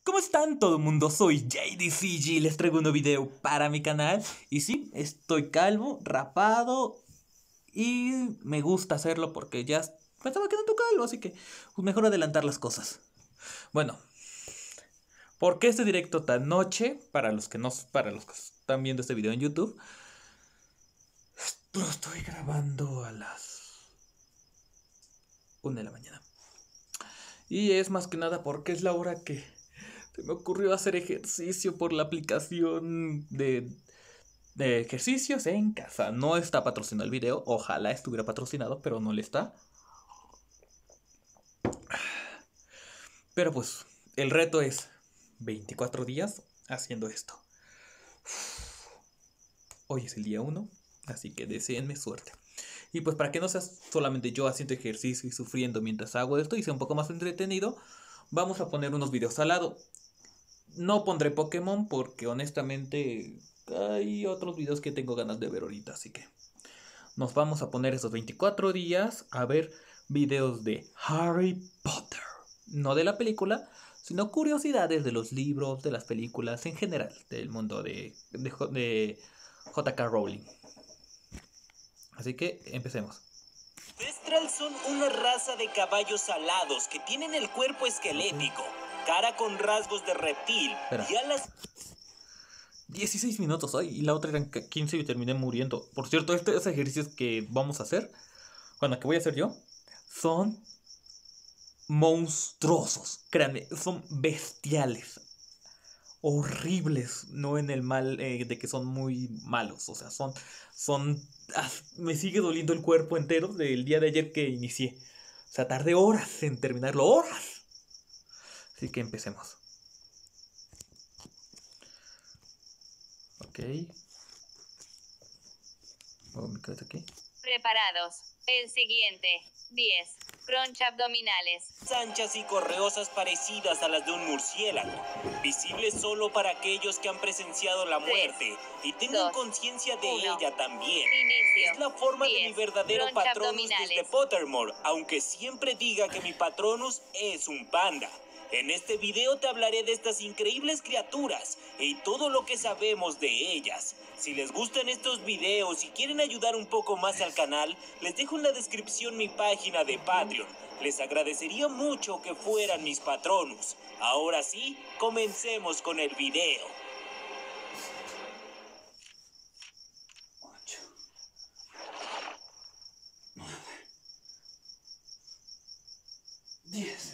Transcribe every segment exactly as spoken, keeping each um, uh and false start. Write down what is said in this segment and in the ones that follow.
¿Cómo están todo el mundo? Soy J D C G y les traigo un nuevo video para mi canal. Y sí, estoy calvo, rapado y me gusta hacerlo porque ya pensaba que no estoy calvo, así que pues mejor adelantar las cosas. Bueno, ¿por qué este directo tan noche? Para los que no, para los que están viendo este video en YouTube, lo estoy grabando a las una de la mañana. Y es más que nada porque es la hora que se me ocurrió hacer ejercicio por la aplicación de, de ejercicios en casa. No está patrocinado el video. Ojalá estuviera patrocinado, pero no le está. Pero pues, el reto es veinticuatro días haciendo esto. Hoy es el día uno, así que deseenme suerte. Y pues para que no sea solamente yo haciendo ejercicio y sufriendo mientras hago esto y sea un poco más entretenido, vamos a poner unos videos al lado. No pondré Pokémon porque honestamente hay otros videos que tengo ganas de ver ahorita, así que nos vamos a poner esos veinticuatro días a ver videos de Harry Potter. No de la película, sino curiosidades de los libros, de las películas, en general, del mundo de, de, de J K Rowling. Así que empecemos. Thestrals son una raza de caballos alados que tienen el cuerpo esquelético, cara con rasgos de reptil Espera. y alas... dieciséis minutos hoy y la otra eran quince y terminé muriendo. Por cierto, estos ejercicios que vamos a hacer, bueno, que voy a hacer yo, son monstruosos. Créanme, son bestiales. Horribles, no en el mal eh, de que son muy malos. O sea, son, son, ah, me sigue doliendo el cuerpo entero del día de ayer que inicié. O sea, tardé horas en terminarlo, horas. Así que empecemos. Ok. Oh, mi cabeza aquí. Preparados. El siguiente. diez. Crunch abdominales. anchas y correosas parecidas a las de un murciélago, visibles solo para aquellos que han presenciado la muerte y tengan dos, conciencia de uno. ella también. Inicio. Es la forma de mi diez. verdadero Crunch Patronus abdominales. desde Pottermore, aunque siempre diga que mi Patronus es un panda. En este video te hablaré de estas increíbles criaturas y todo lo que sabemos de ellas. Si les gustan estos videos y quieren ayudar un poco más al canal, les dejo en la descripción mi página de Patreon. Les agradecería mucho que fueran mis Patronus. Ahora sí, comencemos con el video. ocho, nueve, diez.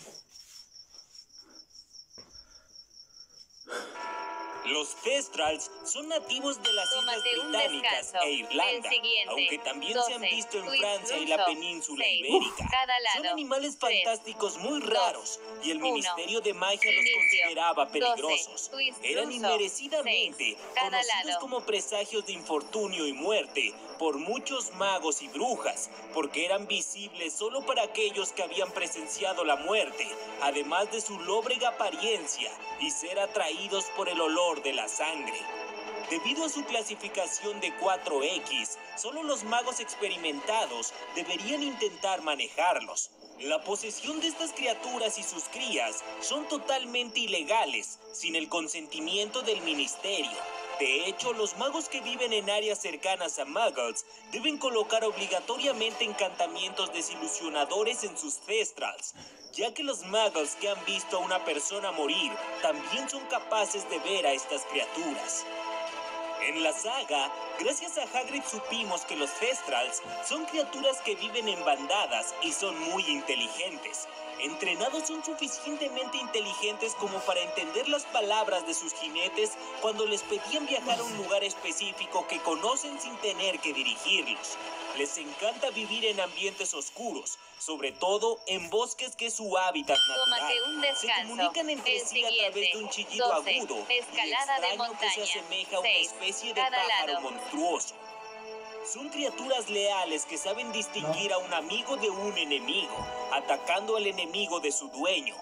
Los Thestrals son nativos de las Tómate Islas un Británicas descanso. e Irlanda, El siguiente. aunque también se han doce. visto en Twist Francia y Russo. la península seis. ibérica. Cada lado. Son animales tres, fantásticos muy raros y el uno. Ministerio de Magia los Inicio. consideraba peligrosos. doce. Twist Eran Russo. inmerecidamente seis. Cada conocidos lado. como presagios de infortunio y muerte por muchos magos y brujas, porque eran visibles solo para aquellos que habían presenciado la muerte, además de su lóbrega apariencia y ser atraídos por el olor de la sangre. Debido a su clasificación de cuatro equis, solo los magos experimentados deberían intentar manejarlos. La posesión de estas criaturas y sus crías son totalmente ilegales, sin el consentimiento del ministerio. De hecho, los magos que viven en áreas cercanas a Muggles deben colocar obligatoriamente encantamientos desilusionadores en sus Thestrals, ya que los Muggles que han visto a una persona morir también son capaces de ver a estas criaturas. En la saga, gracias a Hagrid supimos que los Thestrals son criaturas que viven en bandadas y son muy inteligentes. Entrenados son suficientemente inteligentes como para entender las palabras de sus jinetes cuando les pedían viajar a un lugar específico que conocen sin tener que dirigirlos. Les encanta vivir en ambientes oscuros, sobre todo en bosques que es su hábitat natural. Tómate un descanso. Se comunican entre El sí a través de un siguiente. chillido doce. agudo Escalada y de extraño que se montaña. asemeja a una seis. especie de Cada pájaro lado. monstruoso. Son criaturas leales que saben distinguir a un amigo de un enemigo, atacando al enemigo de su dueño.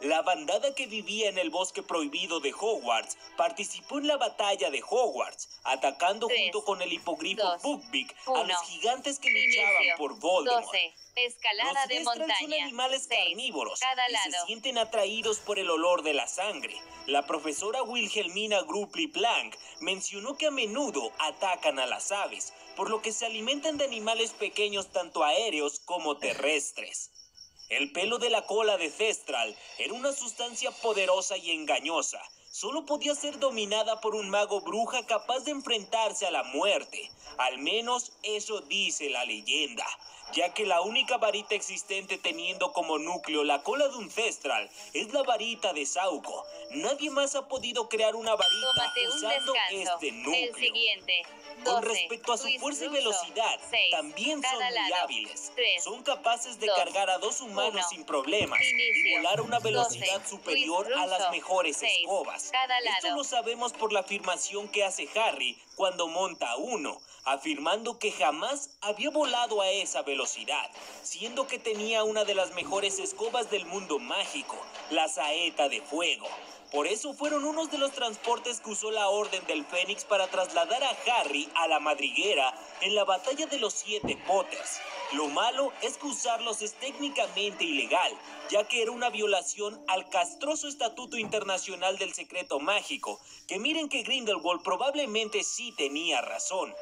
La bandada que vivía en el bosque prohibido de Hogwarts participó en la batalla de Hogwarts, atacando Tres, junto con el hipogrifo dos, Buckbeak a uno. los gigantes que Inicio. luchaban por Voldemort. doce. Escalada Los de Thestrals montaña. son animales seis. carnívoros Cada y lado. se sienten atraídos por el olor de la sangre. La profesora Wilhelmina Gruppli Planck mencionó que a menudo atacan a las aves, por lo que se alimentan de animales pequeños tanto aéreos como terrestres. El pelo de la cola de Thestral era una sustancia poderosa y engañosa. Solo podía ser dominada por un mago bruja capaz de enfrentarse a la muerte. Al menos eso dice la leyenda, ya que la única varita existente teniendo como núcleo la cola de un Thestral es la varita de Sauco. Nadie más ha podido crear una varita Tómate un usando descanso. este El núcleo. siguiente. Con doce. respecto a su Luis fuerza y Russo. velocidad, seis. también son Cada muy lado. hábiles. tres. Son capaces de dos, cargar a dos humanos uno. sin problemas y Inicio. volar a una velocidad doce. superior Luis a las Russo. mejores seis. escobas. Cada Esto lado. lo sabemos por la afirmación que hace Harry cuando monta a uno, afirmando que jamás había volado a esa velocidad, siendo que tenía una de las mejores escobas del mundo mágico, la saeta de fuego. Por eso fueron unos de los transportes que usó la Orden del Fénix para trasladar a Harry a la madriguera en la batalla de los siete Potters. Lo malo es que usarlos es técnicamente ilegal, ya que era una violación al castroso Estatuto Internacional del Secreto Mágico, que miren que Grindelwald probablemente sí tenía razón.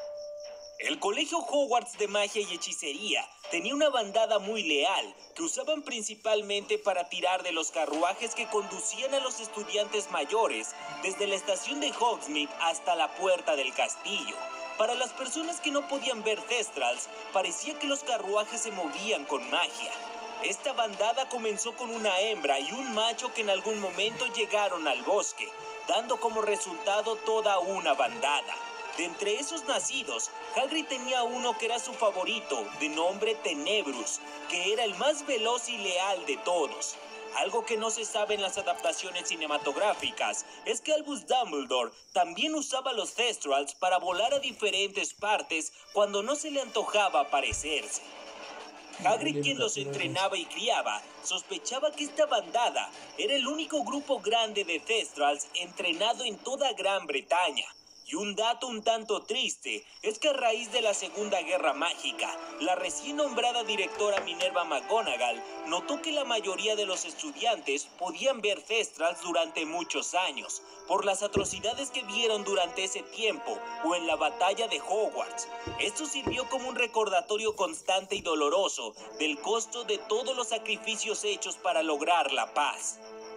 El Colegio Hogwarts de Magia y Hechicería tenía una bandada muy leal, que usaban principalmente para tirar de los carruajes que conducían a los estudiantes mayores desde la estación de Hogsmeade hasta la puerta del castillo. Para las personas que no podían ver Thestrals, parecía que los carruajes se movían con magia. Esta bandada comenzó con una hembra y un macho que en algún momento llegaron al bosque, dando como resultado toda una bandada. De entre esos nacidos, Hagrid tenía uno que era su favorito, de nombre Tenebrus, que era el más veloz y leal de todos. Algo que no se sabe en las adaptaciones cinematográficas es que Albus Dumbledore también usaba los Thestrals para volar a diferentes partes cuando no se le antojaba aparecerse. Hagrid, quien los entrenaba y criaba, sospechaba que esta bandada era el único grupo grande de Thestrals entrenado en toda Gran Bretaña. Y un dato un tanto triste es que a raíz de la Segunda Guerra Mágica, la recién nombrada directora Minerva McGonagall notó que la mayoría de los estudiantes podían ver Thestrals durante muchos años, por las atrocidades que vieron durante ese tiempo o en la batalla de Hogwarts. Esto sirvió como un recordatorio constante y doloroso del costo de todos los sacrificios hechos para lograr la paz.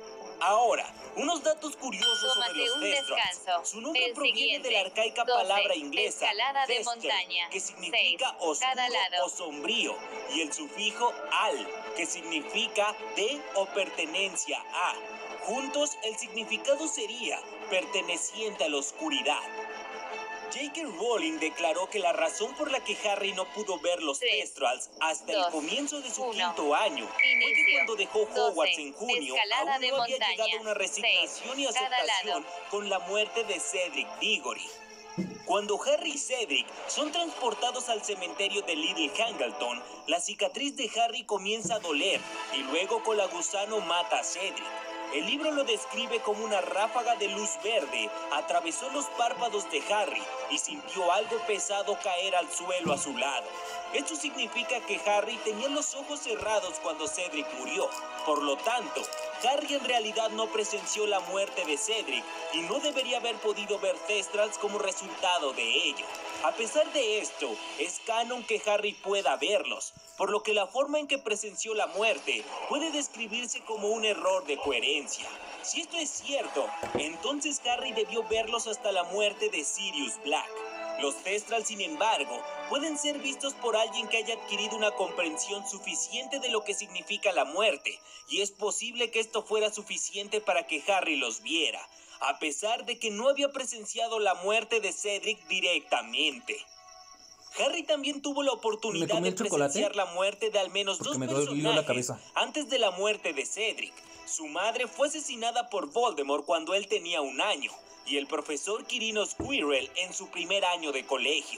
Ahora, unos datos curiosos Tómate sobre los un Thestrals. descanso. Su nombre El proviene siguiente. de la arcaica doce. palabra inglesa Escalada de Theskel, montaña. que significa seis. oscuro Cada lado. o sombrío, y el sufijo al, que significa de o pertenencia a. Juntos, el significado sería perteneciente a la oscuridad. J K Rowling declaró que la razón por la que Harry no pudo ver los tres, Thestrals hasta dos, el comienzo de su uno. quinto año fue que Inicio. cuando dejó Hogwarts doce. en junio Escalada aún de no había montaña. llegado una resignación seis. y Cada aceptación lado. con la muerte de Cedric Diggory. Cuando Harry y Cedric son transportados al cementerio de Little Hangleton, la cicatriz de Harry comienza a doler y luego Colagusano mata a Cedric. El libro lo describe como una ráfaga de luz verde atravesó los párpados de Harry y sintió algo pesado caer al suelo a su lado. Esto significa que Harry tenía los ojos cerrados cuando Cedric murió. Por lo tanto, Harry en realidad no presenció la muerte de Cedric y no debería haber podido ver Thestrals como resultado de ello. A pesar de esto, es canon que Harry pueda verlos, por lo que la forma en que presenció la muerte puede describirse como un error de coherencia. Si esto es cierto, entonces Harry debió verlos hasta la muerte de Sirius Black. Los Thestrals, sin embargo, pueden ser vistos por alguien que haya adquirido una comprensión suficiente de lo que significa la muerte, y es posible que esto fuera suficiente para que Harry los viera, a pesar de que no había presenciado la muerte de Cedric directamente. Harry también tuvo la oportunidad de presenciar la muerte de al menos dos personajes antes de la muerte de Cedric. Su madre fue asesinada por Voldemort cuando él tenía un año, y el profesor Quirino Squirrel en su primer año de colegio.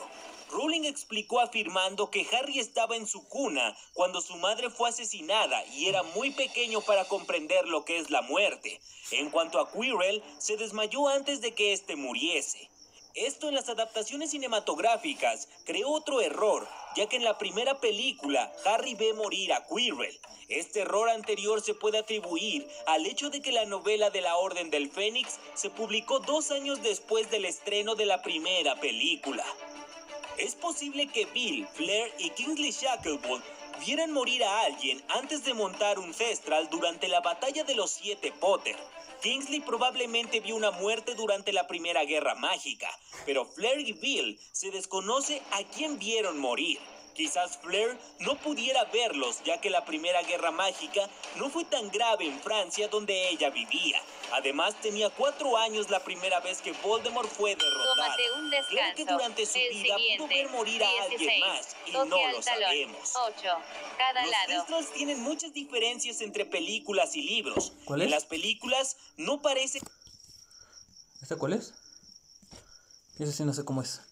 Rowling explicó afirmando que Harry estaba en su cuna cuando su madre fue asesinada y era muy pequeño para comprender lo que es la muerte. En cuanto a Quirrell, se desmayó antes de que éste muriese. Esto en las adaptaciones cinematográficas creó otro error, ya que en la primera película Harry ve morir a Quirrell. Este error anterior se puede atribuir al hecho de que la novela de la Orden del Fénix se publicó dos años después del estreno de la primera película. Es posible que Bill, Fleur y Kingsley Shacklebolt vieran morir a alguien antes de montar un Thestral durante la batalla de los Siete Potter. Kingsley probablemente vio una muerte durante la Primera Guerra Mágica, pero Fleur y Bill se desconoce a quién vieron morir. Quizás Fleur no pudiera verlos, ya que la Primera Guerra Mágica no fue tan grave en Francia donde ella vivía. Además, tenía cuatro años la primera vez que Voldemort fue derrotado. Tómate un descanso. Claro que durante su El vida siguiente, pudo ver morir a alguien dieciséis. más, y Toque no al lo talón. sabemos. ocho. Cada Los lado. Thestrals tienen muchas diferencias entre películas y libros. ¿Cuál En es? las películas no parece... ¿Esta cuál es? Ese sí no sé cómo es.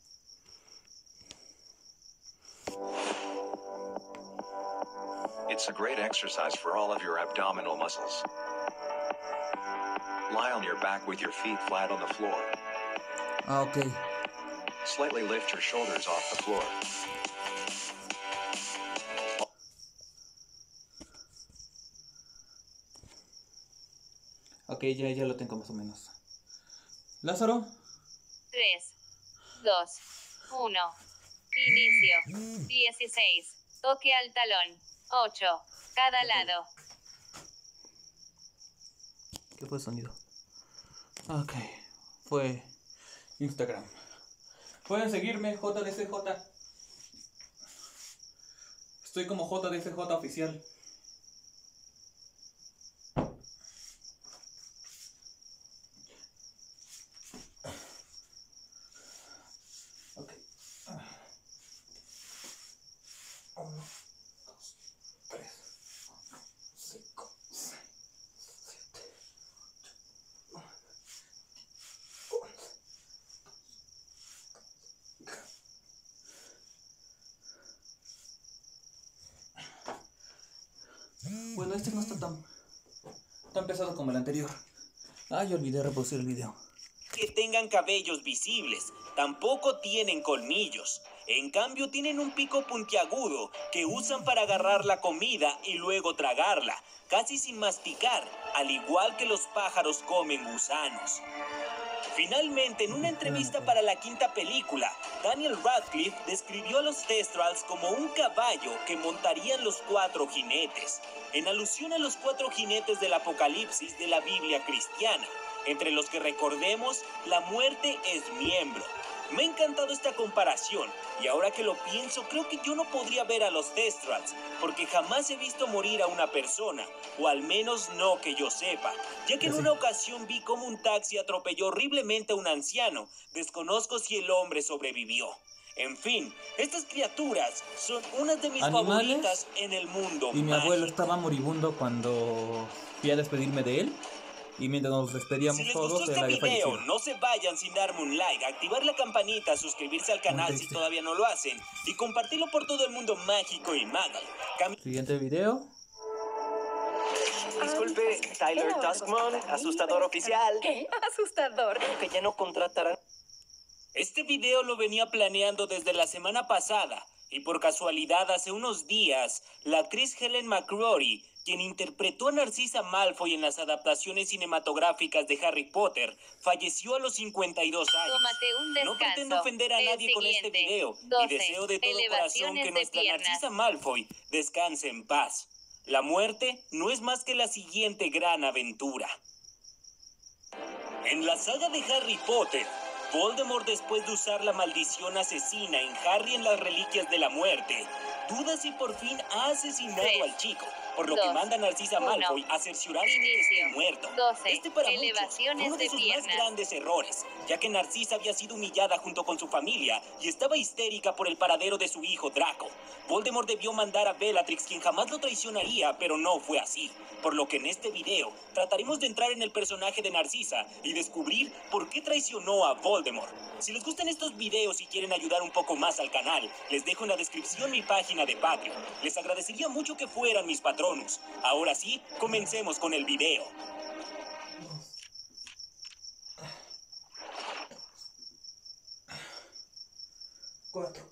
It's a great exercise for all of your abdominal muscles. Lie on your back with your feet flat on the floor. Ah, ok. Slightly lift your shoulders off the floor. Ok, ya, ya lo tengo más o menos. Lázaro. tres, dos, uno. Inicio. dieciséis. Toque al talón. ocho. Cada lado. ¿Qué fue el sonido? Ok, fue Instagram. Pueden seguirme, J D C J. Estoy como J D C J oficial. Ok. Uno, dos, tres, cuatro, cinco, seis, siete, ocho, nueve, once. Bueno, este no está tan, tan pesado como el anterior. Ah, yo olvidé reproducir el video. que tengan cabellos visibles, tampoco tienen colmillos. En cambio tienen un pico puntiagudo que usan para agarrar la comida y luego tragarla, casi sin masticar, al igual que los pájaros comen gusanos. Finalmente, en una entrevista para la quinta película, Daniel Radcliffe describió a los Thestrals como un caballo que montarían los cuatro jinetes, en alusión a los cuatro jinetes del Apocalipsis de la Biblia cristiana, entre los que recordemos, la muerte es miembro. Me ha encantado esta comparación, y ahora que lo pienso, creo que yo no podría ver a los Thestrals, porque jamás he visto morir a una persona, o al menos no que yo sepa, ya que en una ocasión vi cómo un taxi atropelló horriblemente a un anciano. Desconozco si el hombre sobrevivió. En fin, estas criaturas son unas de mis ¿Animales? favoritas en el mundo Y mi mágico. abuelo estaba moribundo cuando fui a despedirme de él. Y mientras nos despedíamos Si les todos, gustó él este había video, fallecido. no se vayan sin darme un like, activar la campanita, suscribirse al canal si triste. todavía no lo hacen y compartirlo por todo el mundo mágico y magal. Cam- Siguiente video. Disculpe, Tyler Tuskmon, asustador oficial. ¿Qué? Asustador. Que ya no contratarán. Este video lo venía planeando desde la semana pasada y por casualidad hace unos días, la actriz Helen McCrory, quien interpretó a Narcisa Malfoy en las adaptaciones cinematográficas de Harry Potter, falleció a los cincuenta y dos años. Tómate un descanso. No pretendo ofender a El nadie con este siguiente, video doce. y deseo de todo corazón Elevaciones que de nuestra piernas. Narcisa Malfoy descanse en paz. La muerte no es más que la siguiente gran aventura. En la saga de Harry Potter, Voldemort, después de usar la maldición asesina en Harry en las Reliquias de la Muerte, duda si por fin ha asesinado Tres, al chico, por lo dos, que manda a Narcisa uno. Malfoy a cerciorarse de que esté Inicio. muerto. doce. Este para muchos Elevaciones fue uno de de sus piernas. más grandes errores, ya que Narcisa había sido humillada junto con su familia y estaba histérica por el paradero de su hijo Draco. Voldemort debió mandar a Bellatrix, quien jamás lo traicionaría, pero no fue así. Por lo que en este video trataremos de entrar en el personaje de Narcisa y descubrir por qué traicionó a Voldemort. Si les gustan estos videos y quieren ayudar un poco más al canal, les dejo en la descripción mi página de Patreon. Les agradecería mucho que fueran mis patronos. Ahora sí, comencemos con el video. Cuatro.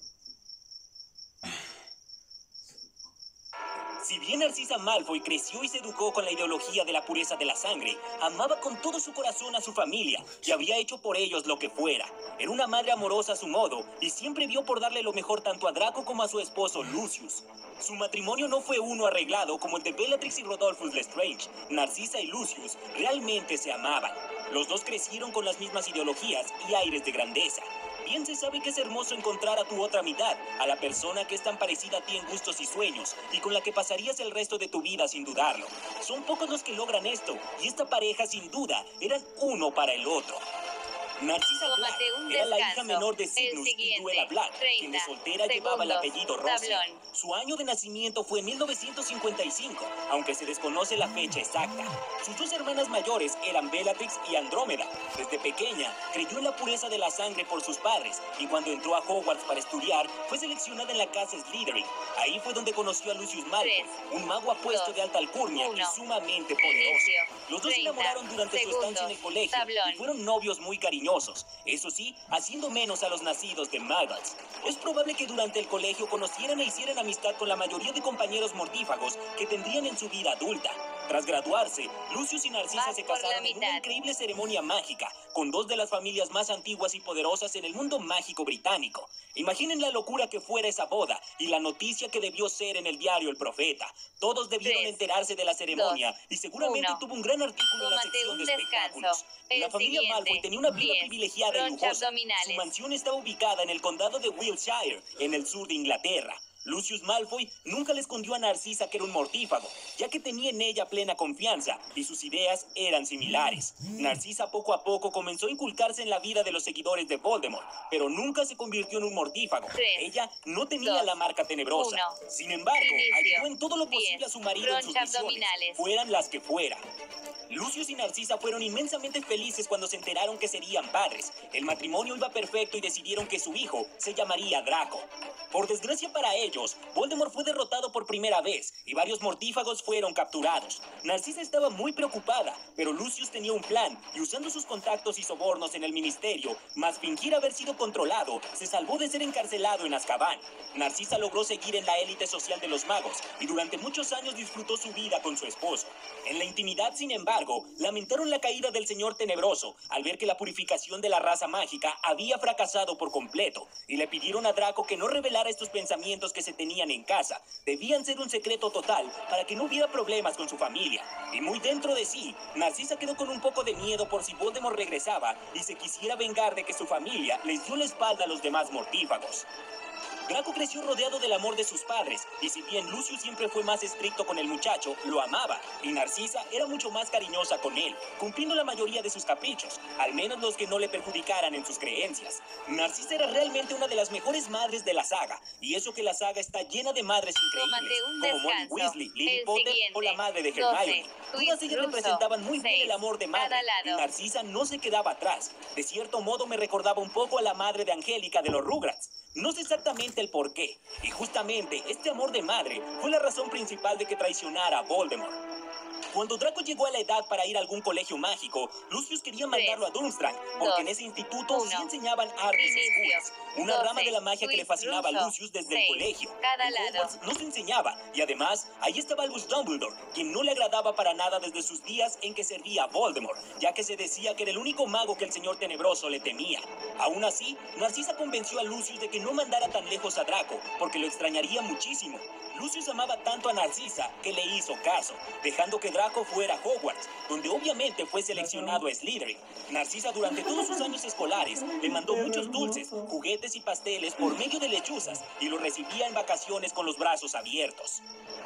Si bien Narcisa Malfoy creció y se educó con la ideología de la pureza de la sangre, amaba con todo su corazón a su familia y habría hecho por ellos lo que fuera. Era una madre amorosa a su modo y siempre vio por darle lo mejor tanto a Draco como a su esposo Lucius. Su matrimonio no fue uno arreglado como el de Bellatrix y Rodolphus Lestrange. Narcisa y Lucius realmente se amaban. Los dos crecieron con las mismas ideologías y aires de grandeza. Bien se sabe que es hermoso encontrar a tu otra mitad, a la persona que es tan parecida a ti en gustos y sueños, y con la que pasarías el resto de tu vida sin dudarlo. Son pocos los que logran esto, y esta pareja sin duda eran uno para el otro. Narcisa Black Tómate un era la hija descanso. menor de El Signus y siguiente, Duela Black, quien de treinta soltera llevaba el segundos. apellido Rossi. Tablón. Su año de nacimiento fue en mil novecientos cincuenta y cinco, aunque se desconoce la fecha exacta. Sus dos hermanas mayores eran Bellatrix y Andrómeda. Desde pequeña creyó en la pureza de la sangre por sus padres, y cuando entró a Hogwarts para estudiar, fue seleccionada en la casa Slytherin. Ahí fue donde conoció a Lucius Malfoy, Tres, un mago apuesto dos, de alta alcurnia y uno. sumamente poderoso. Inicio. Los dos se treinta enamoraron durante su estancia en el segundos. colegio Tablón. y fueron novios muy cariñosos, eso sí, haciendo menos a los nacidos de Muggles. Es probable que durante el colegio conocieran e hicieran amistad con la mayoría de compañeros mortífagos que tendrían en su vida adulta. Tras graduarse, Lucius y Narcisa Vas se por la casaron en una mitad. increíble ceremonia mágica, con dos de las familias más antiguas y poderosas en el mundo mágico británico. Imaginen la locura que fuera esa boda y la noticia que debió ser en el diario El Profeta. Todos debieron Tres, enterarse de la ceremonia dos, y seguramente uno. tuvo un gran artículo en la Tómate sección un de descanso. espectáculos. El La familia siguiente, Malfoy tenía una vida diez. privilegiada y Roncha lujosa. abdominales. Su mansión está ubicada en el condado de Wiltshire, en el sur de Inglaterra. Lucius Malfoy nunca le escondió a Narcisa que era un mortífago, ya que tenía en ella plena confianza y sus ideas eran similares. Narcisa poco a poco comenzó a inculcarse en la vida de los seguidores de Voldemort, pero nunca se convirtió en un mortífago. Tres, Ella no tenía dos, la marca tenebrosa. uno. Sin embargo, Inicio. ayudó en todo lo posible diez. a su marido en sus Roncha misiones, abdominales. fueran las que fueran. Lucius y Narcisa fueron inmensamente felices cuando se enteraron que serían padres. El matrimonio iba perfecto y decidieron que su hijo se llamaría Draco. Por desgracia para ellos, Voldemort fue derrotado por primera vez y varios mortífagos fueron capturados. Narcisa estaba muy preocupada, pero Lucius tenía un plan y usando sus contactos y sobornos en el ministerio, más fingir haber sido controlado, se salvó de ser encarcelado en Azkaban. Narcisa logró seguir en la élite social de los magos y durante muchos años disfrutó su vida con su esposo. En la intimidad, sin embargo, lamentaron la caída del Señor Tenebroso al ver que la purificación de la raza mágica había fracasado por completo y le pidieron a Draco que no revelara estos pensamientos que se tenían en casa. Debían ser un secreto total para que no hubiera problemas con su familia. Y muy dentro de sí, Narcisa quedó con un poco de miedo por si Voldemort regresaba y se quisiera vengar de que su familia les dio la espalda a los demás mortífagos. Draco creció rodeado del amor de sus padres, y si bien Lucius siempre fue más estricto con el muchacho, lo amaba, y Narcisa era mucho más cariñosa con él, cumpliendo la mayoría de sus caprichos, al menos los que no le perjudicaran en sus creencias. Narcisa era realmente una de las mejores madres de la saga, y eso que la saga está llena de madres increíbles, Tómate un como Molly descanso. Weasley, Lily El Potter siguiente, o la madre de doce. Hermione. Todas Luis ellas Russo, representaban muy bien seis. el amor de madre, Cada y lado. Narcisa no se quedaba atrás. De cierto modo me recordaba un poco a la madre de Angélica de los Rugrats. No sé exactamente el por qué, y justamente este amor de madre fue la razón principal de que traicionara a Voldemort. Cuando Draco llegó a la edad para ir a algún colegio mágico, Lucius quería mandarlo a Durmstrang, porque dos, en ese instituto uno. sí enseñaban artes Inicio. oscuras, una doce. rama de la magia que le Luis fascinaba a Russo, Lucius desde seis. el colegio. Cada En lado. Hogwarts no se enseñaba, y además, ahí estaba Albus Dumbledore, quien no le agradaba para nada desde sus días en que servía a Voldemort, ya que se decía que era el único mago que el Señor Tenebroso le temía. Aún así, Narcisa convenció a Lucius de que no mandara tan lejos a Draco, porque lo extrañaría muchísimo. Lucius amaba tanto a Narcisa que le hizo caso, dejando que Draco fuera a Hogwarts, donde obviamente fue seleccionado a Slytherin. Narcisa durante todos sus años escolares le mandó muchos dulces, juguetes y pasteles por medio de lechuzas y lo recibía en vacaciones con los brazos abiertos.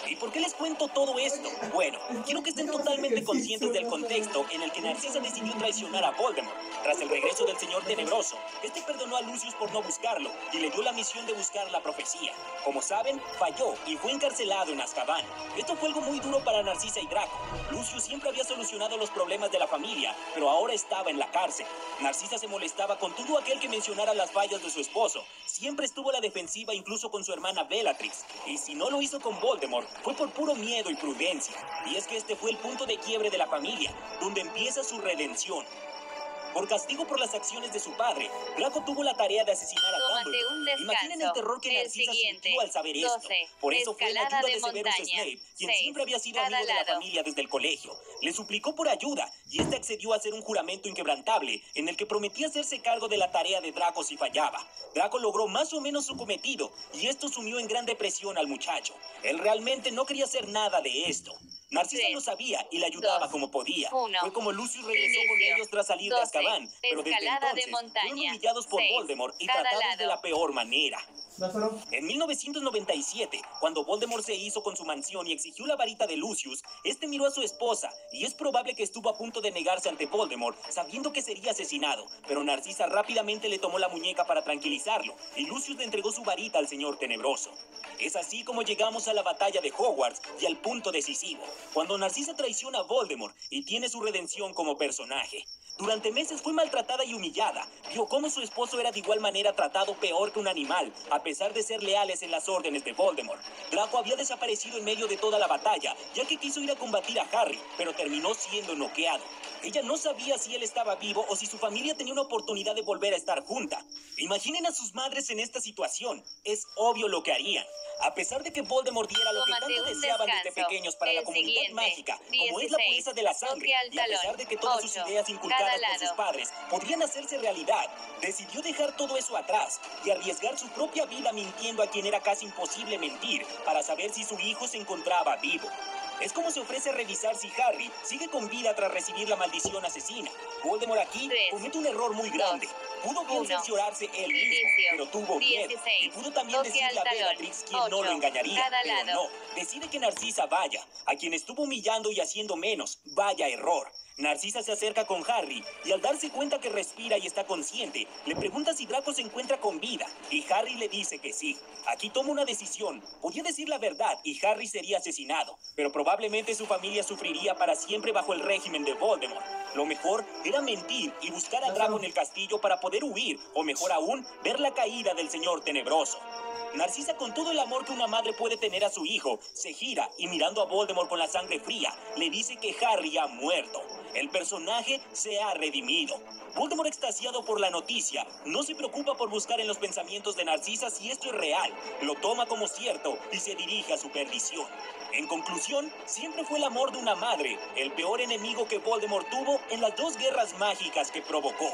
¿Y por qué les cuento todo esto? Bueno, quiero que estén totalmente conscientes del contexto en el que Narcisa decidió traicionar a Voldemort. Tras el regreso del Señor Tenebroso, este perdonó a Lucius por no buscarlo y le dio la misión de buscar la profecía. Como saben, falló y fue encarcelado en Azkaban. Esto fue algo muy duro para Narcisa y Draco. Lucius siempre había solucionado los problemas de la familia, pero ahora estaba en la cárcel. Narcisa se molestaba con todo aquel que mencionara las fallas de su esposo. Siempre estuvo a la defensiva incluso con su hermana Bellatrix. Y si no lo hizo con Voldemort, fue por puro miedo y prudencia. Y es que este fue el punto de quiebre de la familia, donde empieza su redención. Por castigo por las acciones de su padre, Draco tuvo la tarea de asesinar a Tómate Dumbledore. un descanso. Imaginen el terror que El Narcisa siguiente. sintió al saber esto. doce. Por eso fue en Escalada ayuda de, de Severus montaña. Snape, quien seis. siempre había sido Cada amigo de la lado. familia desde el colegio. Le suplicó por ayuda, y este accedió a hacer un juramento inquebrantable, en el que prometía hacerse cargo de la tarea de Draco si fallaba. Draco logró más o menos su cometido, y esto sumió en gran depresión al muchacho. Él realmente no quería hacer nada de esto. Narcisa Tres, lo sabía y le ayudaba dos, como podía. uno. Fue como Lucius regresó con Inicio. ellos tras salir de doce. Azkaban, pero desde Escalada de entonces montaña. fueron humillados por seis. Voldemort y Cada tratados lado. de la peor manera. Lázaro. En mil novecientos noventa y siete, cuando Voldemort se hizo con su mansión y exigió la varita de Lucius, este miró a su esposa y es probable que estuvo a punto de negarse ante Voldemort, sabiendo que sería asesinado, pero Narcisa rápidamente le tomó la muñeca para tranquilizarlo y Lucius le entregó su varita al Señor Tenebroso. Es así como llegamos a la batalla de Hogwarts y al punto decisivo, cuando Narcisa traiciona a Voldemort y tiene su redención como personaje. Durante meses fue maltratada y humillada. Vio cómo su esposo era de igual manera tratado peor que un animal, a pesar de ser leales en las órdenes de Voldemort. Draco había desaparecido en medio de toda la batalla, ya que quiso ir a combatir a Harry, pero terminó siendo noqueado. Ella no sabía si él estaba vivo o si su familia tenía una oportunidad de volver a estar junta. Imaginen a sus madres en esta situación. Es obvio lo que harían. A pesar de que Voldemort diera lo que Tómate tanto un deseaban desde descanso. pequeños para El la comunidad siguiente. mágica, como es la dieciséis. pureza de la sangre, Toque al y a pesar talón. de que todas sus ocho. ideas Cada inculcadas por sus lado. padres podrían hacerse realidad, decidió dejar todo eso atrás y arriesgar su propia vida mintiendo a quien era casi imposible mentir para saber si su hijo se encontraba vivo. Es como se ofrece a revisar si Harry sigue con vida tras recibir la maldición asesina. Voldemort aquí Tres, comete un error muy grande. Pudo bien uno. cerciorarse él mismo, Inicio. pero tuvo miedo. dieciséis. Y pudo también Toque decirle a al talón. Bellatrix quien no lo ocho. engañaría, Cada pero lado. no. Decide que Narcisa vaya, a quien estuvo humillando y haciendo menos. Vaya error. Narcisa se acerca con Harry y al darse cuenta que respira y está consciente, le pregunta si Draco se encuentra con vida y Harry le dice que sí. Aquí toma una decisión. Podía decir la verdad y Harry sería asesinado, pero probablemente su familia sufriría para siempre bajo el régimen de Voldemort. Lo mejor era mentir y buscar a Draco en el castillo para poder huir, o mejor aún, ver la caída del Señor Tenebroso. Narcisa, con todo el amor que una madre puede tener a su hijo, se gira y mirando a Voldemort con la sangre fría, le dice que Harry ha muerto. El personaje se ha redimido. Voldemort, extasiado por la noticia, no se preocupa por buscar en los pensamientos de Narcisa si esto es real, lo toma como cierto y se dirige a su perdición. En conclusión, siempre fue el amor de una madre, el peor enemigo que Voldemort tuvo en las dos guerras mágicas que provocó.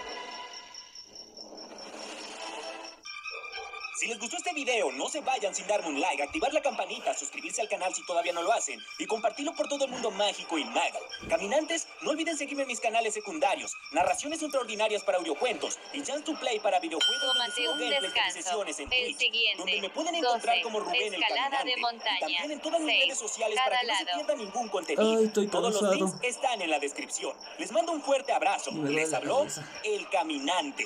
Si les gustó este video, no se vayan sin darme un like, activar la campanita, suscribirse al canal si todavía no lo hacen y compartirlo por todo el mundo mágico y mago. Caminantes, no olviden seguirme en mis canales secundarios, narraciones extraordinarias para audiocuentos y Chance to Play para videojuegos donde Tómate subo un gameplays de mis descanso. sesiones en El Twitch, siguiente. donde me pueden encontrar doce. como Rubén el Escalada Caminante. de montaña. Y también en todas mis seis. redes sociales Cada para que no se lado. pierdan ningún contenido. Ay, estoy Todos los cansado. links están en la descripción. Les mando un fuerte abrazo. Y me duele Les la habló cabeza. el Caminante.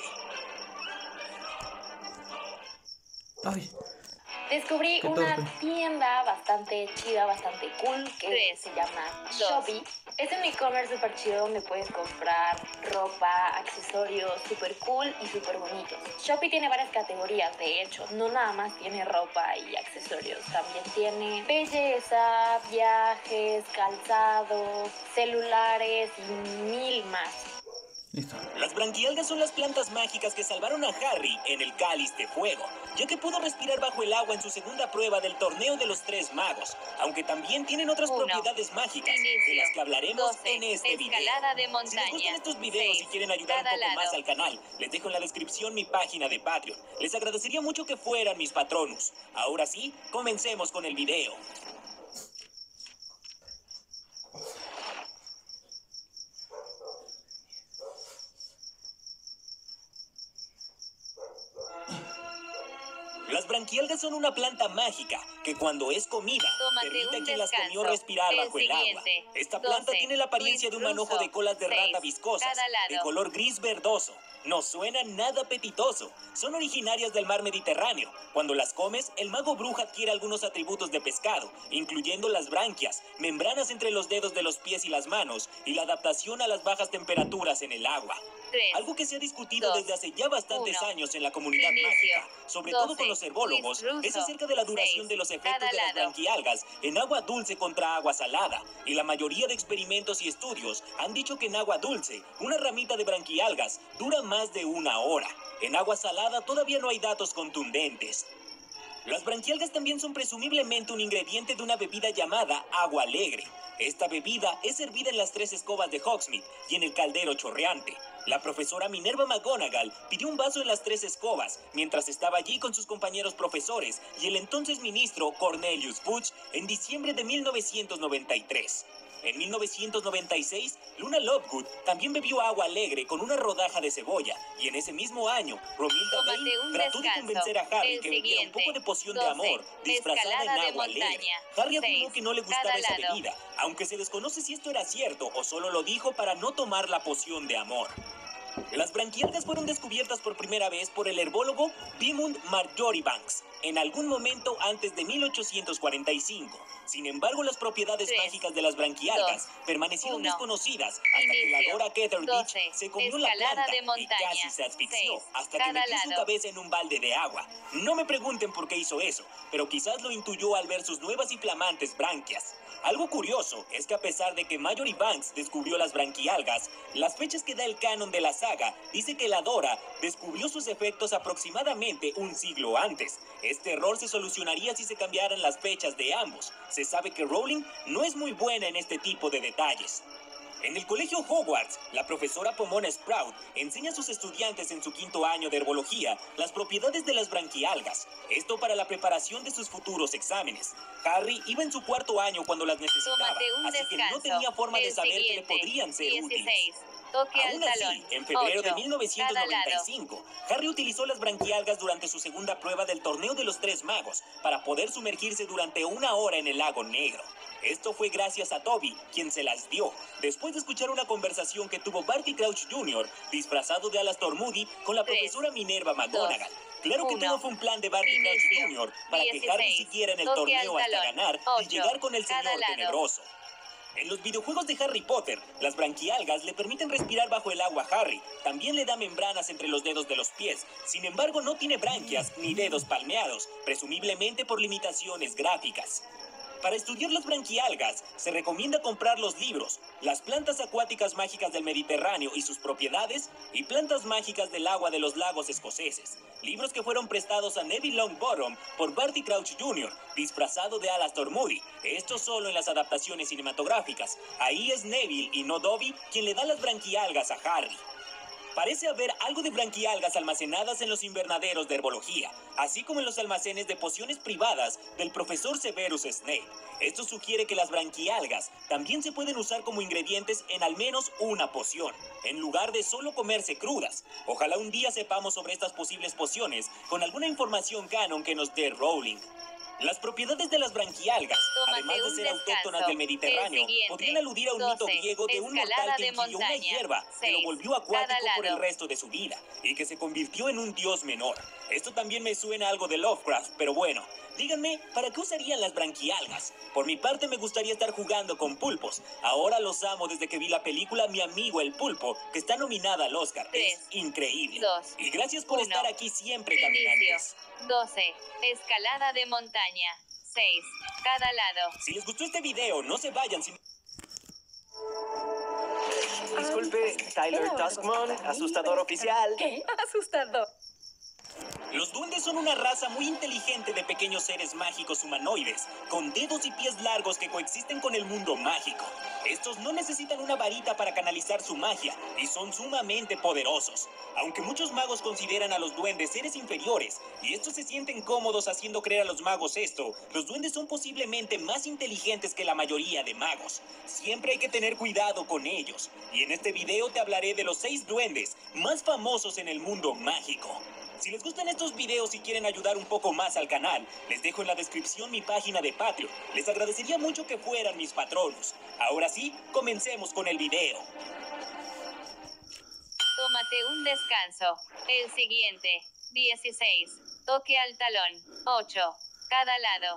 Ay, Descubrí Qué una torpe. tienda bastante chida, bastante cool, que Tres, se llama dos. Shopee. Es un e-commerce súper chido donde puedes comprar ropa, accesorios súper cool y súper bonitos. Shopee tiene varias categorías, de hecho, no nada más tiene ropa y accesorios, también tiene belleza, viajes, calzado, celulares y mil más. listo. Las branquialgas son las plantas mágicas que salvaron a Harry en el Cáliz de Fuego, ya que pudo respirar bajo el agua en su segunda prueba del Torneo de los Tres Magos, aunque también tienen otras Uno. propiedades mágicas, de Inicio. las que hablaremos doce. en este video. Escalada de Si les montaña. gustan estos videos y seis. quieren ayudar un Cada poco más lado. al canal, les dejo en la descripción mi página de Patreon. Les agradecería mucho que fueran mis patronos. Ahora sí, comencemos con el video. Las Las branquialgas son una planta mágica que cuando es comida Tómate permite un a quien las comió descanso. respirar El bajo el agua. siguiente. Esta planta doce. tiene la apariencia de un Twins manojo de ruso. colas de rata seis. viscosas, Cada lado. de color gris verdoso. No suena nada apetitoso. Son originarias del mar Mediterráneo. Cuando las comes, el mago bruja adquiere algunos atributos de pescado, incluyendo las branquias, membranas entre los dedos de los pies y las manos, y la adaptación a las bajas temperaturas en el agua. tres. Algo que se ha discutido dos, desde hace ya bastantes uno. años en la comunidad Inicio. mágica, sobre todo doce. con los herbólogos, Twins ruso. es acerca de la duración seis. de los efectos Cada de las lado. branquialgas en agua dulce contra agua salada, y la mayoría de experimentos y estudios han dicho que en agua dulce, una ramita de branquialgas dura más de una hora. En agua salada todavía no hay datos contundentes. Las branquialgas también son presumiblemente un ingrediente de una bebida llamada agua alegre. Esta bebida es servida en las tres escobas de Hogsmeade y en el caldero chorreante. La profesora Minerva McGonagall pidió un vaso en las tres escobas mientras estaba allí con sus compañeros profesores y el entonces ministro Cornelius Fudge en diciembre de mil novecientos noventa y tres. En mil novecientos noventa y seis, Luna Lovegood también bebió agua alegre con una rodaja de cebolla, y en ese mismo año, Romilda Tómate Vane un trató de descanso. convencer a Harry El que bebiera un siguiente. poco de poción doce. de amor disfrazada en Escalada de agua alegre. montaña. Harry afirmó seis. que no le gustaba Cada esa lado. bebida, aunque se desconoce si esto era cierto o solo lo dijo para no tomar la poción de amor. Las branquialgas fueron descubiertas por primera vez por el herbólogo Bimund Marjoribanks en algún momento antes de mil ochocientos cuarenta y cinco. Sin embargo, las propiedades tres, mágicas de las branquialgas dos, permanecieron uno. desconocidas hasta que la Inicio. Dora Ketterbridge doce. se comió la Escalada planta de y montaña. casi se asfixió seis. hasta que Cada metió su lado. cabeza en un balde de agua. No me pregunten por qué hizo eso, pero quizás lo intuyó al ver sus nuevas y flamantes branquias. Algo curioso es que a pesar de que Mallory Banks descubrió las branquialgas, las fechas que da el canon de la saga dice que la Dora descubrió sus efectos aproximadamente un siglo antes. Este error se solucionaría si se cambiaran las fechas de ambos. Se sabe que Rowling no es muy buena en este tipo de detalles. En el colegio Hogwarts, la profesora Pomona Sprout enseña a sus estudiantes en su quinto año de herbología las propiedades de las branquialgas, esto para la preparación de sus futuros exámenes. Harry iba en su cuarto año cuando las necesitaba, Tómate un así que no descanso. tenía forma de El saber que le siguiente. podrían ser útiles. dieciséis. Toque al Aún talón. así, en febrero de ocho. mil novecientos noventa y Cada cinco, Harry utilizó las branquialgas durante su segunda prueba del torneo de los Tres Magos para poder sumergirse durante una hora en el lago Negro. Esto fue gracias a Toby, quien se las dio, después de escuchar una conversación que tuvo Barty Crouch junior, disfrazado de Alastor Moody, con la Tres, profesora Minerva McGonagall. Claro que uno. todo fue un plan de Barty Crouch Inicio. junior para que Harry dieciséis. siguiera en el Toque torneo al hasta talón. ganar y ocho. llegar con el Cada señor lado. tenebroso. En los videojuegos de Harry Potter, las branquialgas le permiten respirar bajo el agua a Harry. También le da membranas entre los dedos de los pies. Sin embargo, no tiene branquias ni dedos palmeados, presumiblemente por limitaciones gráficas. Para estudiar las branquialgas, se recomienda comprar los libros Las plantas acuáticas mágicas del Mediterráneo y sus propiedades y Plantas mágicas del agua de los lagos escoceses, libros que fueron prestados a Neville Longbottom por Barty Crouch junior, disfrazado de Alastor Moody. Esto solo en las adaptaciones cinematográficas. Ahí es Neville y no Dobby quien le da las branquialgas a Harry. Parece haber algo de branquialgas almacenadas en los invernaderos de herbología, así como en los almacenes de pociones privadas del profesor Severus Snape. Esto sugiere que las branquialgas también se pueden usar como ingredientes en al menos una poción, en lugar de solo comerse crudas. Ojalá un día sepamos sobre estas posibles pociones con alguna información canon que nos dé Rowling. Las propiedades de las branquialgas, Tómate además de un ser descanso. autóctonas del Mediterráneo, El siguiente. podrían aludir a un mito doce. griego de un Escalada mortal que de ingirió una montaña. hierba que lo seis. volvió acuático Cada por el lado. resto de su vida y que se convirtió en un dios menor. Esto también me suena a algo de Lovecraft, pero bueno, díganme, ¿para qué usarían las branquialgas? Por mi parte me gustaría estar jugando con pulpos. Ahora los amo desde que vi la película Mi amigo el pulpo, que está nominada al Oscar. Tres, es increíble. dos, y gracias por uno. estar aquí siempre, Inicio. caminantes. doce. Escalada de montaña. seis. Cada lado. Si les gustó este video, no se vayan sin... Disculpe, Tyler Tuskmon, asustador oficial. ¿Qué? Asustador. Los duendes son una raza muy inteligente de pequeños seres mágicos humanoides, con dedos y pies largos que coexisten con el mundo mágico. Estos no necesitan una varita para canalizar su magia y son sumamente poderosos. Aunque muchos magos consideran a los duendes seres inferiores y estos se sienten cómodos haciendo creer a los magos esto, los duendes son posiblemente más inteligentes que la mayoría de magos. Siempre hay que tener cuidado con ellos. Y en este video te hablaré de los seis duendes más famosos en el mundo mágico. Si les gustan estos videos y quieren ayudar un poco más al canal, les dejo en la descripción mi página de Patreon. Les agradecería mucho que fueran mis patronos. Ahora sí, comencemos con el video. Tómate un descanso. El siguiente. dieciséis. Toque al talón. ocho. Cada lado.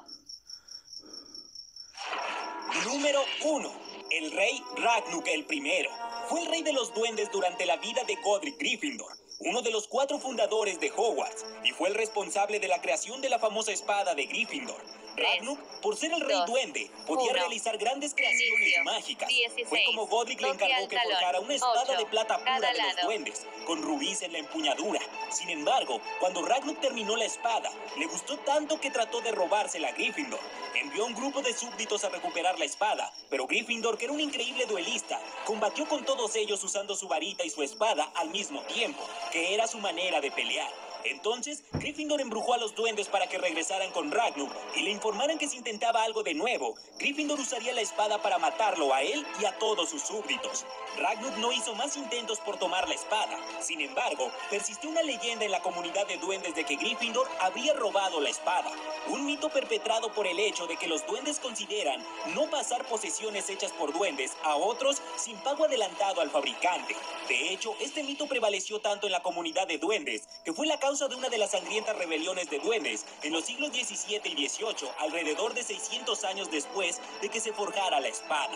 Número uno. El rey Ragnuk el primero. Fue el rey de los duendes durante la vida de Godric Gryffindor, uno de los cuatro fundadores de Hogwarts, y fue el responsable de la creación de la famosa espada de Gryffindor. Ragnuk, por ser el rey dos, duende, podía uno. realizar grandes creaciones Inicio. mágicas. dieciséis. Fue como Godric le Toque encargó al que talón. forjara una espada ocho. de plata pura Cada de los lado. duendes, con rubíes en la empuñadura. Sin embargo, cuando Ragnuk terminó la espada, le gustó tanto que trató de robársela a Gryffindor. Envió a un grupo de súbditos a recuperar la espada, pero Gryffindor, que era un increíble duelista, combatió con todos ellos usando su varita y su espada al mismo tiempo, que era su manera de pelear. Entonces, Gryffindor embrujó a los duendes para que regresaran con Ragnuk y le informaran que si intentaba algo de nuevo, Gryffindor usaría la espada para matarlo a él y a todos sus súbditos. Ragnuk no hizo más intentos por tomar la espada. Sin embargo, persistió una leyenda en la comunidad de duendes de que Gryffindor habría robado la espada. Un mito perpetrado por el hecho de que los duendes consideran no pasar posesiones hechas por duendes a otros sin pago adelantado al fabricante. De hecho, este mito prevaleció tanto en la comunidad de duendes que fue la causa de una de las sangrientas rebeliones de duendes en los siglos diecisiete y dieciocho, alrededor de seiscientos años después de que se forjara la espada.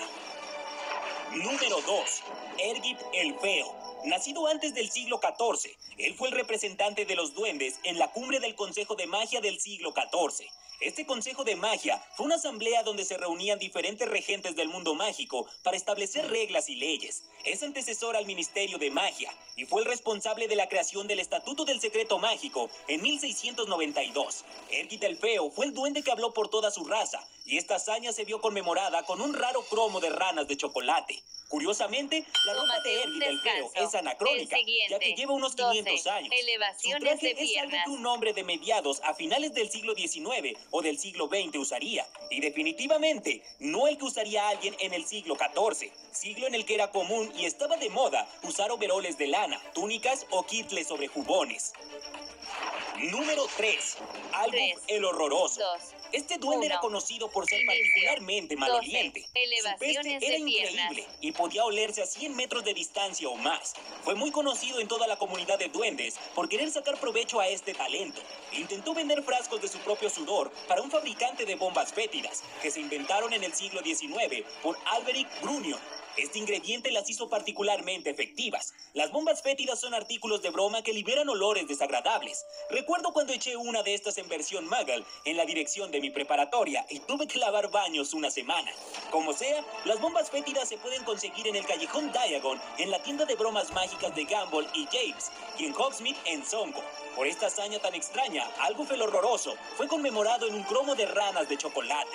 Número dos. Ergip el Feo. Nacido antes del siglo catorce, él fue el representante de los duendes en la cumbre del Consejo de Magia del siglo catorce. Este Consejo de Magia fue una asamblea donde se reunían diferentes regentes del mundo mágico para establecer reglas y leyes. Es antecesor al Ministerio de Magia y fue el responsable de la creación del Estatuto del Secreto Mágico en mil seiscientos noventa y dos. Ergip el Feo fue el duende que habló por toda su raza y esta hazaña se vio conmemorada con un raro cromo de ranas de chocolate. Curiosamente, la ropa Tómate de un Ergip el Feo descanso. es anacrónica, El siguiente. ya que lleva unos quinientos doce. años. Su Elevaciones traje de es algo piernas. que un hombre de mediados a finales del siglo diecinueve o del siglo veinte usaría, y definitivamente no el que usaría alguien en el siglo catorce, siglo en el que era común y estaba de moda usar overoles de lana, túnicas o kitles sobre jubones. Número tres. Albus tres, el Horroroso. dos, Este duende uno. era conocido por ser Inicio. particularmente maloliente. doce. Su Elevaciones peste era de piernas. increíble y podía olerse a cien metros de distancia o más. Fue muy conocido en toda la comunidad de duendes por querer sacar provecho a este talento. Intentó vender frascos de su propio sudor para un fabricante de bombas fétidas que se inventaron en el siglo diecinueve por Alberic Brunion. Este ingrediente las hizo particularmente efectivas. Las bombas fétidas son artículos de broma que liberan olores desagradables. Recuerdo cuando eché una de estas en versión Muggle en la dirección de mi preparatoria y tuve que lavar baños una semana. Como sea, las bombas fétidas se pueden conseguir en el callejón Diagon, en la tienda de bromas mágicas de Gamble y James, y en Hogsmeade en Songo. Por esta hazaña tan extraña, Albus el Horroroso fue conmemorado en un cromo de ranas de chocolate.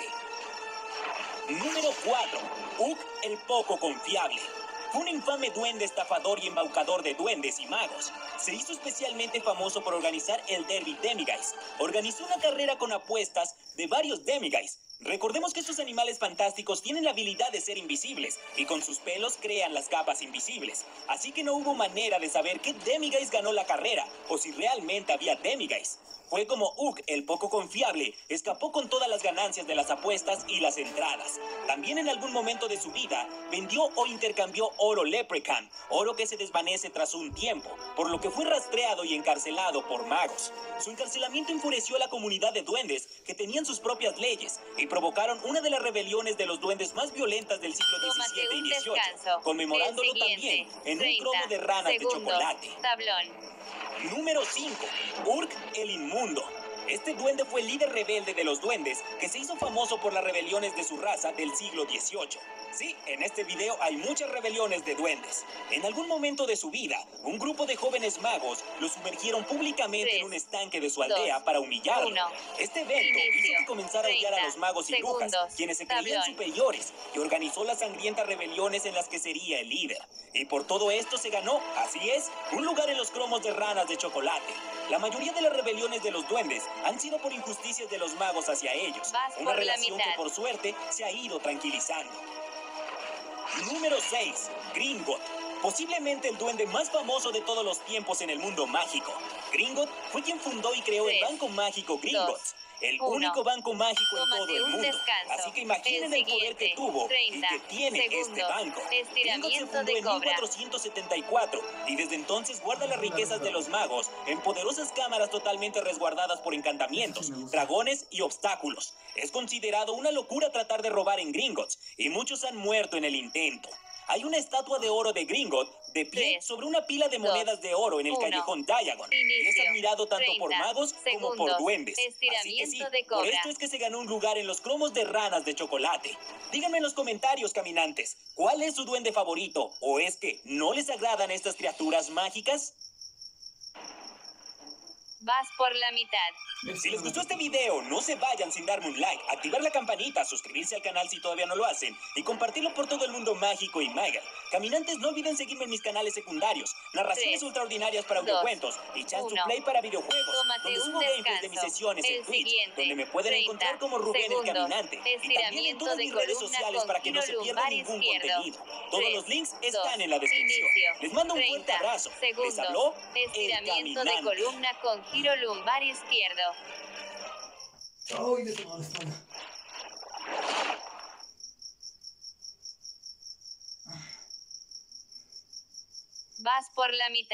Número cuatro. Ugg el Poco Confiable. Fue un infame duende estafador y embaucador de duendes y magos. Se hizo especialmente famoso por organizar el Derby Demiguise. Organizó una carrera con apuestas de varios Demiguise. Recordemos que estos animales fantásticos tienen la habilidad de ser invisibles y con sus pelos crean las capas invisibles. Así que no hubo manera de saber qué Demiguise ganó la carrera o si realmente había Demiguise. Fue como Ugg, el Poco Confiable, escapó con todas las ganancias de las apuestas y las entradas. También en algún momento de su vida vendió o intercambió oro leprechaun, oro que se desvanece tras un tiempo, por lo que fue rastreado y encarcelado por magos. Su encarcelamiento enfureció a la comunidad de duendes, que tenían sus propias leyes, y provocaron una de las rebeliones de los duendes más violentas del siglo Tómate diecisiete y un dieciocho, descanso. conmemorándolo El siguiente. también en un treinta cromo de ranas de segundos. chocolate. Tablón. Número cinco. Urk el Inmundo. Este duende fue el líder rebelde de los duendes que se hizo famoso por las rebeliones de su raza del siglo dieciocho. Sí, en este video hay muchas rebeliones de duendes. En algún momento de su vida, un grupo de jóvenes magos lo sumergieron públicamente Tres, en un estanque de su aldea dos, para humillarlo. uno. Este evento Inicio. hizo que comenzara a odiar a los magos y brujas, segundos. quienes se creían Tablón. superiores, y organizó las sangrientas rebeliones en las que sería el líder. Y por todo esto se ganó, así es, un lugar en los cromos de ranas de chocolate. La mayoría de las rebeliones de los duendes han sido por injusticias de los magos hacia ellos. Vas Una por la relación que mitad. por suerte se ha ido tranquilizando. Número seis. Gringotts. Posiblemente el duende más famoso de todos los tiempos en el mundo mágico. Gringotts fue quien fundó y creó el Tres, banco mágico Gringotts. El uno. único banco mágico en Tómate todo el un mundo. descanso. Así que imaginen El el, poder que siguiente, tuvo treinta y que tiene segundos. este banco. Gringotts se Estiramiento fundó de en cobra. mil cuatrocientos setenta y cuatro y desde entonces guarda las riquezas de los magos en poderosas cámaras totalmente resguardadas por encantamientos, dragones y obstáculos. Es considerado una locura tratar de robar en Gringotts y muchos han muerto en el intento. Hay una estatua de oro de Gringotts de pie Tres, sobre una pila de monedas dos, de oro en el uno. callejón Diagon. Y es Inicio. admirado tanto por treinta magos como por segundos. duendes. Así que sí, Estiramiento de por cobra. esto es que se ganó un lugar en los cromos de ranas de chocolate. Díganme en los comentarios, caminantes, ¿cuál es su duende favorito? ¿O es que no les agradan estas criaturas mágicas? Vas por la mitad. Si les gustó este video, no se vayan sin darme un like, activar la campanita, suscribirse al canal si todavía no lo hacen y compartirlo por todo el mundo mágico y maga. Caminantes, no olviden seguirme en mis canales secundarios, narraciones Tres, ultraordinarias para dos, audiocuentos y Chance to uno. Play para videojuegos, Tómate donde un subo gameplays de mis descanso. sesiones en El Twitch, siguiente, donde me pueden treinta encontrar como Rubén el segundos. Caminante y también en Estiramiento todas de mis redes columna sociales con para que no se giro pierdan lumbar ningún izquierdo. contenido. Todos Tres, los links dos, están en la descripción. inicio. Les mando un fuerte treinta abrazo. Les segundos. habló el Estiramiento de Caminante. columna con giro lumbar izquierdo. Ay, le tomó la espalda. Vas por la mitad.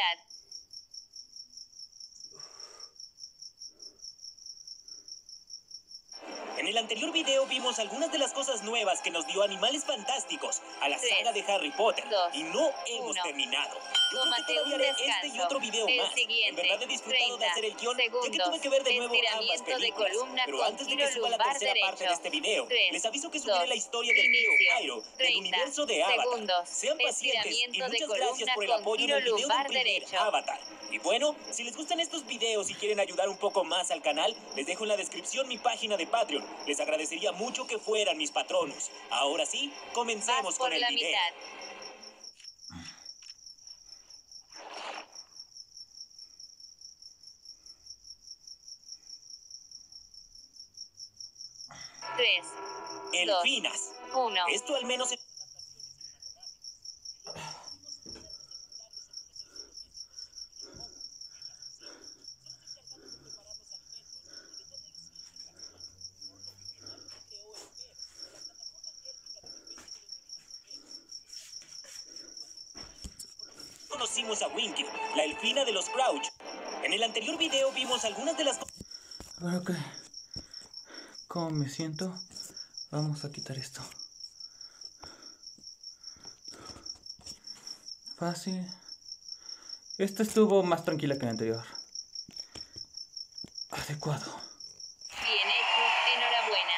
En el anterior video vimos algunas de las cosas nuevas que nos dio Animales Fantásticos a la Tres, saga de Harry Potter dos, y no hemos uno. terminado. Yo Tómate creo que todavía un haré este y descanso. otro video El más. siguiente, En verdad he disfrutado de treinta hacer el guión, ya que segundos. tuve que ver de nuevo ambas Estiramiento de películas. columna Pero con antes de giro que suba la lumbar tercera parte de derecho. este video, Tres, les aviso que subiré dos, la historia del tío inicio. Pyro del treinta universo de Avatar. segundos. Sean pacientes y Estiramiento de muchas gracias columna por el con apoyo en giro el video del lumbar primer derecho. Avatar. Y bueno, si les gustan estos videos y quieren ayudar un poco más al canal, les dejo en la descripción mi página de Patreon. Les agradecería mucho que fueran mis patronos. Ahora sí, comencemos Vas por con el la video. mitad. Tres, Elfinas. uno. Esto al menos... Conocimos a Winky, la elfina de los Crouch. En el anterior video vimos algunas de las cosas... Bueno, que ¿cómo me siento? Vamos a quitar esto. Fácil. Esta estuvo más tranquila que la anterior. Adecuado. Bien hecho, enhorabuena.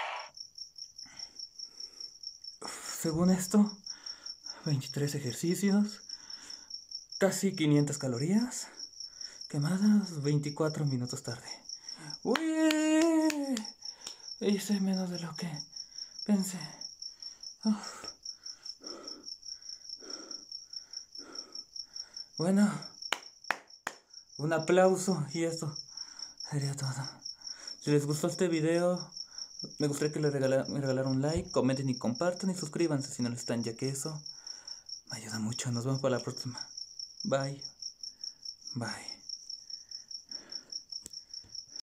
Según esto, veintitrés ejercicios, casi quinientas calorías, quemadas veinticuatro minutos tarde. ¡Uy! Hice menos de lo que pensé. Uf. Bueno, un aplauso y esto sería todo. Si les gustó este video, me gustaría que le regalara, me regalaran un like, comenten y compartan y suscríbanse si no lo están, ya que eso me ayuda mucho. Nos vemos para la próxima. Bye. Bye.